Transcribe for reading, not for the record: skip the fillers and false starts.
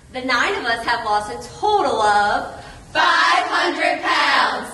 The 9 of us have lost a total of 500 pounds.